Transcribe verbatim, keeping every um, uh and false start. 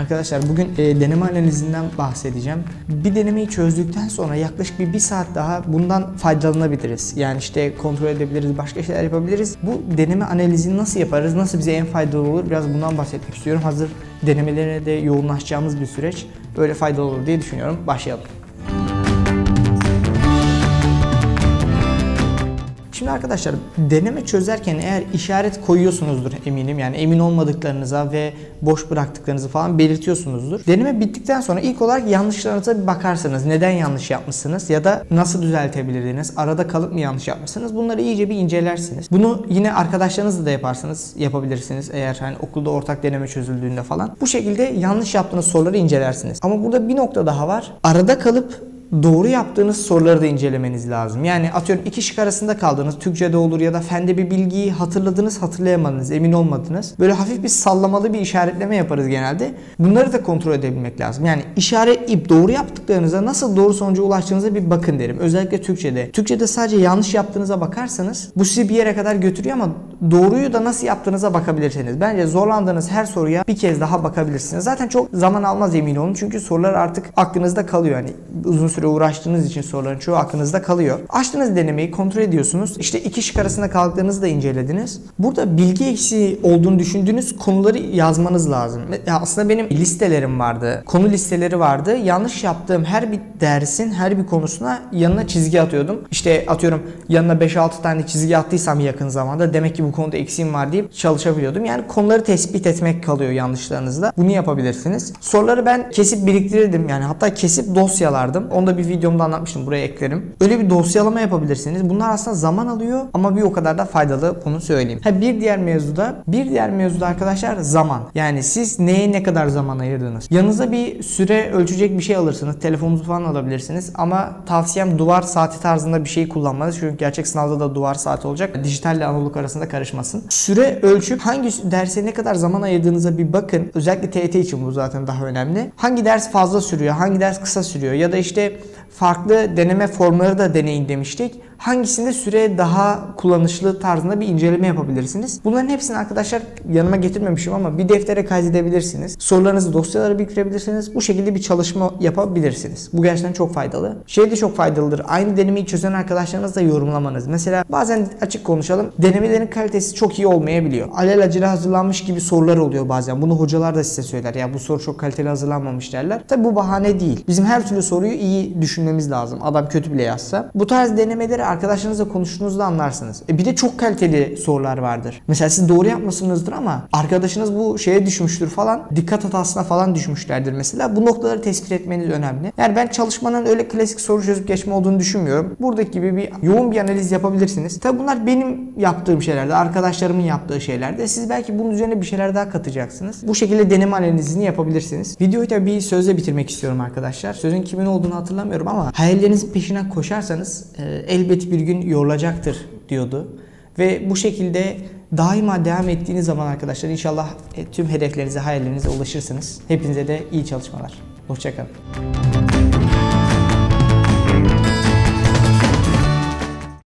Arkadaşlar bugün e, deneme analizinden bahsedeceğim. Bir denemeyi çözdükten sonra yaklaşık bir, bir saat daha bundan faydalanabiliriz. Yani işte kontrol edebiliriz, başka şeyler yapabiliriz. Bu deneme analizini nasıl yaparız, nasıl bize en faydalı olur, biraz bundan bahsetmek istiyorum. Hazır denemelere de yoğunlaşacağımız bir süreç, böyle faydalı olur diye düşünüyorum. Başlayalım. Şimdi arkadaşlar deneme çözerken eğer işaret koyuyorsunuzdur eminim, yani emin olmadıklarınıza ve boş bıraktıklarınızı falan belirtiyorsunuzdur. Deneme bittikten sonra ilk olarak yanlışlarınıza bir bakarsınız. Neden yanlış yapmışsınız ya da nasıl düzeltebilirdiniz? Arada kalıp mı yanlış yapmışsınız? Bunları iyice bir incelersiniz. Bunu yine arkadaşlarınızla da yaparsınız, yapabilirsiniz eğer hani okulda ortak deneme çözüldüğünde falan. Bu şekilde yanlış yaptığınız soruları incelersiniz. Ama burada bir nokta daha var. Arada kalıp doğru yaptığınız soruları da incelemeniz lazım. Yani atıyorum iki şık arasında kaldınız. Türkçe'de olur ya da fende bir bilgiyi hatırladınız, hatırlayamadınız, emin olmadınız. Böyle hafif bir sallamalı bir işaretleme yaparız genelde. Bunları da kontrol edebilmek lazım. Yani işaretleyip doğru yaptıklarınıza nasıl doğru sonuca ulaştığınıza bir bakın derim. Özellikle Türkçe'de. Türkçe'de sadece yanlış yaptığınıza bakarsanız bu sizi bir yere kadar götürüyor ama doğruyu da nasıl yaptığınıza bakabilirsiniz. Bence zorlandığınız her soruya bir kez daha bakabilirsiniz. Zaten çok zaman almaz, emin olun. Çünkü sorular artık aklınızda kalıyor. Yani uzun süre uğraştığınız için soruların çoğu aklınızda kalıyor. Açtığınız denemeyi kontrol ediyorsunuz. İşte iki şık arasında kaldıklarınızı da incelediniz. Burada bilgi eksiği olduğunu düşündüğünüz konuları yazmanız lazım. Aslında benim listelerim vardı. Konu listeleri vardı. Yanlış yaptığım her bir dersin her bir konusuna yanına çizgi atıyordum. İşte atıyorum yanına beş altı tane çizgi attıysam yakın zamanda demek ki bu konuda eksiğim var deyip çalışabiliyordum. Yani konuları tespit etmek kalıyor yanlışlarınızda. Bunu yapabilirsiniz. Soruları ben kesip biriktirirdim. Yani hatta kesip dosyalardım. Onu da bir videomda anlatmıştım. Buraya eklerim. Öyle bir dosyalama yapabilirsiniz. Bunlar aslında zaman alıyor ama bir o kadar da faydalı, bunu söyleyeyim. Ha, bir diğer mevzuda, bir diğer mevzuda arkadaşlar zaman. Yani siz neye ne kadar zaman ayırdınız? Yanınıza bir süre ölçecek bir şey alırsınız. Telefonunuzu falan alabilirsiniz. Ama tavsiyem duvar saati tarzında bir şey kullanmanız. Çünkü gerçek sınavda da duvar saati olacak. Dijitalle analog arasında karışmasın. Süre ölçüp hangi derse ne kadar zaman ayırdığınıza bir bakın. Özellikle T Y T için bu zaten daha önemli. Hangi ders fazla sürüyor? Hangi ders kısa sürüyor? Ya da işte farklı deneme formları da deneyin demiştik. Hangisinde süre daha kullanışlı tarzında bir inceleme yapabilirsiniz. Bunların hepsini arkadaşlar yanıma getirmemişim ama bir deftere kaydedebilirsiniz. Sorularınızı dosyalara biriktirebilirsiniz. Bu şekilde bir çalışma yapabilirsiniz. Bu gerçekten çok faydalı. Şey de çok faydalıdır. Aynı denemeyi çözen arkadaşlarınızla yorumlamanız. Mesela bazen açık konuşalım. Denemelerin kalitesi çok iyi olmayabiliyor. Alelacele hazırlanmış gibi sorular oluyor bazen. Bunu hocalar da size söyler. Ya bu soru çok kaliteli hazırlanmamış derler. Tabi bu bahane değil. Bizim her türlü soruyu iyi düşünmemiz lazım. Adam kötü bile yazsa. Bu tarz denemeleri arkadaşlarınızla konuştuğunuzda anlarsınız. E bir de çok kaliteli sorular vardır. Mesela siz doğru yapmışsınızdır ama arkadaşınız bu şeye düşmüştür falan. Dikkat hatasına falan düşmüşlerdir mesela. Bu noktaları tespit etmeniz önemli. Yani ben çalışmanın öyle klasik soru çözüp geçme olduğunu düşünmüyorum. Buradaki gibi bir yoğun bir analiz yapabilirsiniz. Tabi bunlar benim yaptığım şeylerde, arkadaşlarımın yaptığı şeylerde. Siz belki bunun üzerine bir şeyler daha katacaksınız. Bu şekilde deneme analizini yapabilirsiniz. Videoyu da bir sözle bitirmek istiyorum arkadaşlar. Sözün kimin olduğunu hatırlamıyorum ama hayallerinizin peşinden koşarsanız e, elbet bir gün yorulacaktır diyordu. Ve bu şekilde daima devam ettiğiniz zaman arkadaşlar inşallah tüm hedeflerinize, hayallerinize ulaşırsınız. Hepinize de iyi çalışmalar. Hoşça kalın.